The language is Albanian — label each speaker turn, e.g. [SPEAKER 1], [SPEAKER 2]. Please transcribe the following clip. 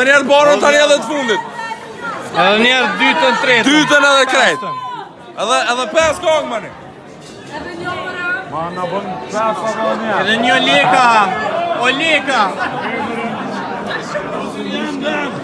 [SPEAKER 1] Edhe njerë barën tani edhe të fundit.
[SPEAKER 2] Edhe njerë dytën, tretën.
[SPEAKER 1] Dytën edhe krejt. Edhe 5 kongë mani.
[SPEAKER 3] Ma në bën 5 edhe njerë.
[SPEAKER 2] Edhe një leka. O leka.